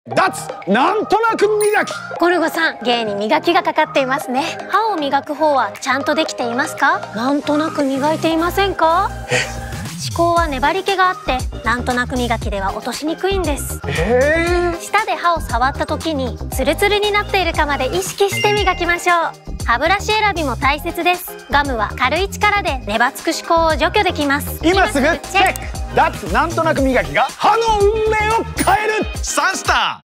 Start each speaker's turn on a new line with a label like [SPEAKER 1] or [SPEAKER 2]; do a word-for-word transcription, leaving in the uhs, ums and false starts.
[SPEAKER 1] 脱なんとなく磨き。
[SPEAKER 2] ゴルゴさん、芸に磨きがかかっていますね。歯を磨く方はちゃんとできていますか？なんとなく磨いていませんか？歯垢は粘り気があってなんとなく磨きでは落としにくいんです。
[SPEAKER 1] えー、
[SPEAKER 2] 舌で歯を触った時にツルツルになっているかまで意識して磨きましょう。歯ブラシ選びも大切です。ガムは軽い力でネバつく歯垢を除去できます。
[SPEAKER 1] 今すぐチェック。脱なんとなく磨きが歯の運命を変える。
[SPEAKER 3] サンスター